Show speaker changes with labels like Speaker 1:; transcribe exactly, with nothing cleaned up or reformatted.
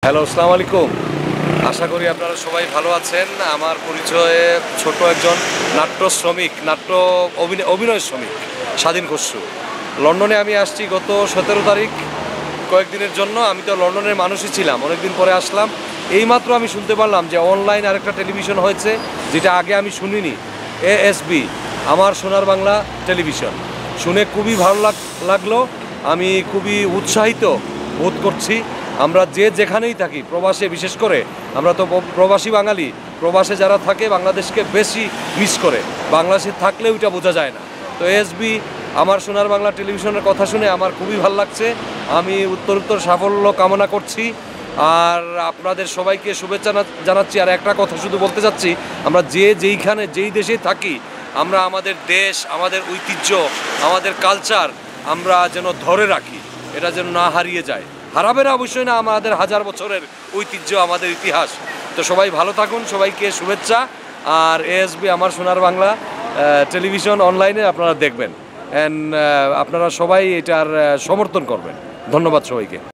Speaker 1: Hello, আসসালামু আলাইকুম। আশা করি আপনারা সবাই ভালো আছেন। আমার পরিচয়ে ছোট একজন নাট্য শ্রমিক, নাট্য অভিনয় অভিনয় শ্রমিক স্বাধীন খসরু। লন্ডনে আমি আসছি গত সতেরো তারিখ কয়েকদিনের জন্য। আমি তো লন্ডনের মানুষই ছিলাম, অনেকদিন পরে আসলাম। এইমাত্র আমি শুনতে পারলাম যে অনলাইন আরেকটা টেলিভিশন হয়েছে, যেটা আগে আমি শুনিনি, এএসবি, আমার সোনার বাংলা টেলিভিশন। শুনে খুবই ভালো লাগলো। আমি খুবই উৎসাহিত বোধ করছি। আমরা যে যেখানেই থাকি, প্রবাসে বিশেষ করে, আমরা তো প্রবাসী বাঙালি, প্রবাসে যারা থাকে বাংলাদেশকে বেশি মিস করে, বাংলাদেশে থাকলেও এটা বোঝা যায় না। তো এএসবি, আমার সোনার বাংলা টেলিভিশনের কথা শুনে আমার খুবই ভালো লাগছে। আমি উত্তরোত্তর সাফল্য কামনা করছি, আর আপনাদের সবাইকে শুভেচ্ছা জানাচ্ছি। আর একটা কথা শুধু বলতে চাচ্ছি, আমরা যে যেইখানে যেই দেশে থাকি, আমরা আমাদের দেশ, আমাদের ঐতিহ্য, আমাদের কালচার আমরা যেন ধরে রাখি, এটা যেন না হারিয়ে যায়। হারাবে না অবশ্যই না, আমাদের হাজার বছরের ঐতিহ্য, আমাদের ইতিহাস। তো সবাই ভালো থাকুন, সবাইকে শুভেচ্ছা। আর এএসবি, আমার সোনার বাংলা টেলিভিশন অনলাইনে আপনারা দেখবেন, অ্যান্ড আপনারা সবাই এটার সমর্থন করবেন। ধন্যবাদ সবাইকে।